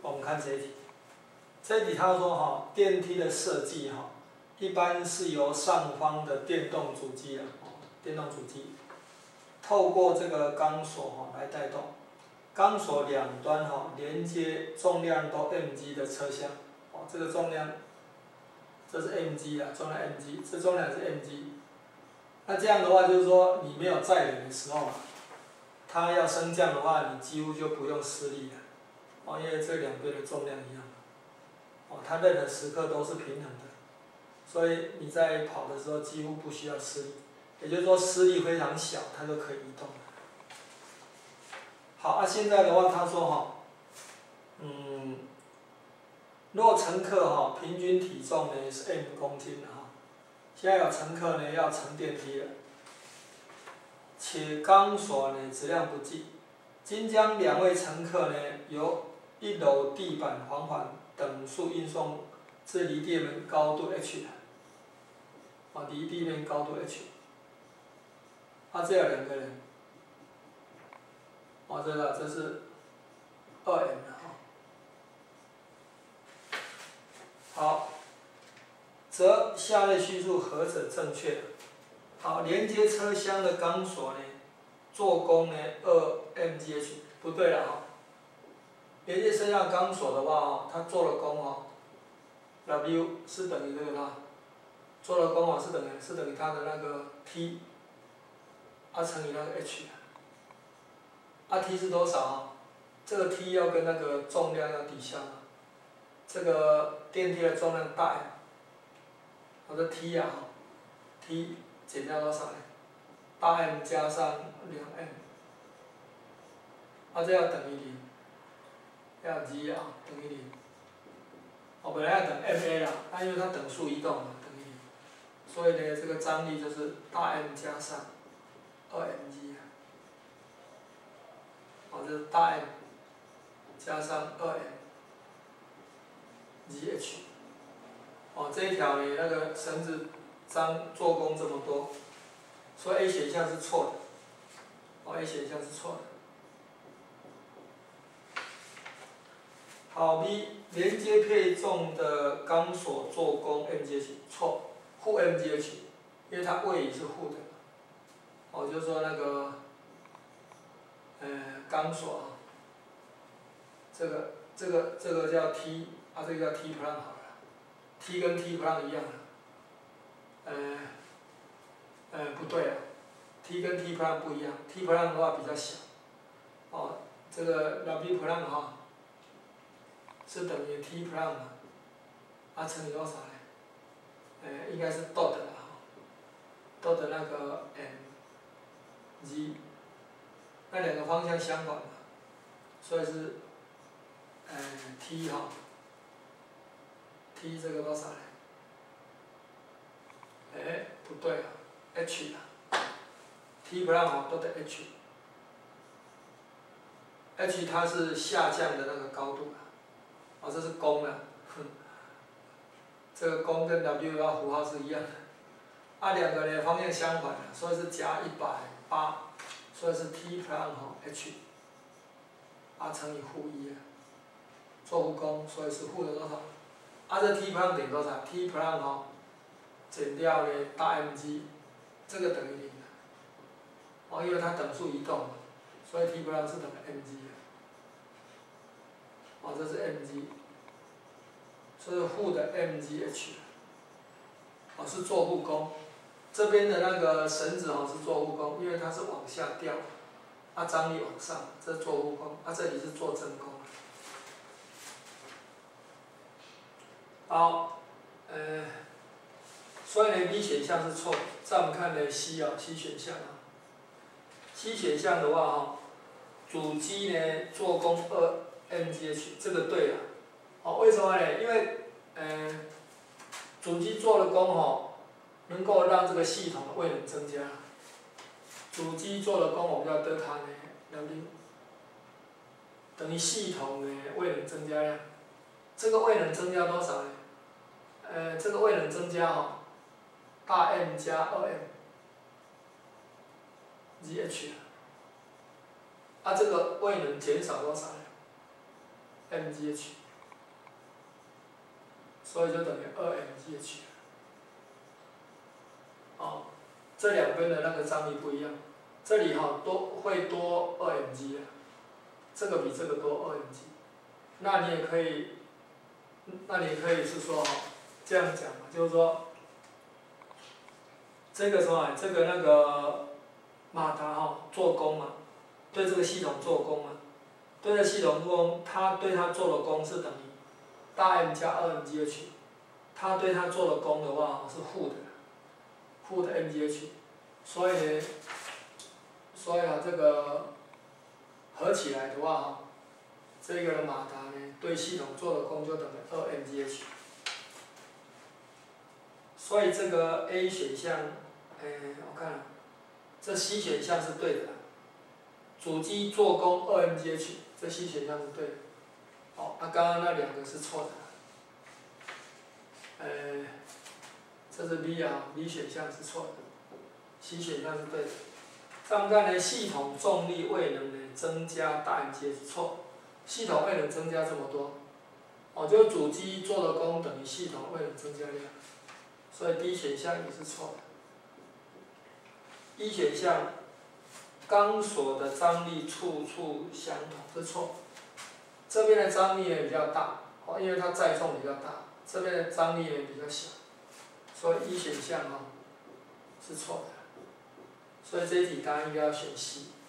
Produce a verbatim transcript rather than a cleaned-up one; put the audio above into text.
我们看这一题，这一题他说哈，电梯的设计哈，一般是由上方的电动主机啊，电动主机，透过这个钢索哈来带动，钢索两端哈连接重量都 mg 的车厢，哦，这个重量，这是 mg 啊，重量 mg， 这重量是 mg， 那这样的话就是说你没有载人的时候啊，它要升降的话，你几乎就不用施力了。哦，因为这两边的重量一样，哦，它任何时刻都是平衡的，所以你在跑的时候几乎不需要施力，也就是说施力非常小，它就可以移动了。好，啊，现在的话他说哈，嗯，若乘客哈平均体重呢是 m 公斤的哈，现在有乘客呢要乘电梯了，且钢索呢质量不济，今将两位乘客呢由一楼地板缓缓等速运送至离地面高度 h， 啊，离地面高度 h， 啊，这有两个人，啊，这个这是二 m 的哈，好，则下列叙述何者正确？好，连接车厢的钢索呢，做工呢二 m g h， 不对了哈。连接车厢钢索的话哦，它做的功哦 ，W 是等于这个它，做的功哦是等于是等于它的那个 T， 啊乘以那个 H， 啊 T 是多少啊？这个 T 要跟那个重量要抵消嘛，这个电梯的重量大 M， 我的 T 啊 ，T 减掉多少呢？大 M 加上两 M， 啊这要等于零。要 g 啊等于零，我本来要等 ma 啦，但因为它等速移动嘛，等于零，所以呢，这个张力就是大 M 加上二 mg 啊，哦，这是大 M 加上二 mgh， 哦，这一条呢，那个绳子张做工这么多，所以 A 选项是错的，哦 ，A 选项是错的。好 ，B 连接配重的钢索做工 mgh 错，负 mgh， 因为它位移是负的，哦，就是说那个，呃，钢索啊，这个这个这个叫 T， 啊，这个叫 T plan 好了 ，T 跟 T plan 一样的，呃，呃，不对啊 ，T 跟 T plan 不一样 ，T plan 的话比较小，哦，这个 W plan 哈。是等于 T plan 嘛，啊乘以多少呢？呃，应该是 dot 的哈 ，dot 那个 mg， 那两个方向相反嘛，所以是，呃 T 哈 ，T 这个多少呢？哎，不对啊 ，h 啊 ，T plan 哈 dot h，h 它是下降的那个高度啊。哦，这是弓啊，这个弓跟 W 要符号是一样的，啊两个呢方向相反的，所以是加一百八，所以是 T plan 哈 H， 啊乘以负一啊，做负弓，所以是负的多少？啊这 T plan 等于多少 ？T plan 哈减掉呢大 mg， 这个等于零的，哦因为它等速移动嘛，所以 T plan 是等于 mg 的。哦，这是 mg， 这是负的 mgh， 哦是做负弓，这边的那个绳子哦是做负弓，因为它是往下掉，啊张力往上，这是做负弓，啊这里是做正弓。好，呃，所以呢 B 选项是错的，再我们看呢 C 啊 C 选项啊 ，C 选项的话哈，主机呢做工二 mgh 这个对了，哦为什么呢？因为呃主机做的功吼，能够让这个系统的位能增加。主机做的功我们叫德塔呢 W， 等于系统的位能增加量。这个位能增加多少呢？呃，这个位能增加哈，大 M 加二 M，G H， 啊这个位能减少多少呢？ M G H， 所以就等于二 M G H。哦，这两边的那个张力不一样，这里哈、哦、多会多二 M G 啊，这个比这个多二 M G， 那你也可以，那你可以是说哈、哦、这样讲嘛，就是说。这个什么？这个那个马达哈做功嘛，对这个系统做功嘛，对这个系统做功，它对它做的功是等于大 M 加二 M G H， 它对它做的功的话是负的，负的 M G H， 所以呢，所以啊这个合起来的话哈，这个马达呢对系统做的功就等于二 M G H。所以这个 A 选项，诶，我看，这 C 选项是对的，主机做功二 M G H， 这 C 选项是对的。哦，啊，刚刚那两个是错的。诶，这是 B 啊 ，B 选项是错的 ，C 选项是对的。再我们看呢，系统重力未能呢增加大 M G H， 错，系统未能增加这么多。哦，就是主机做的功等于系统未能增加量。所以 D 选项也是错的。一选项，钢索的张力处处相同是错。这边的张力也比较大，哦，因为它载重比较大，这边的张力也比较小，所以一选项哦是错的。所以这一题答案应该要选 C。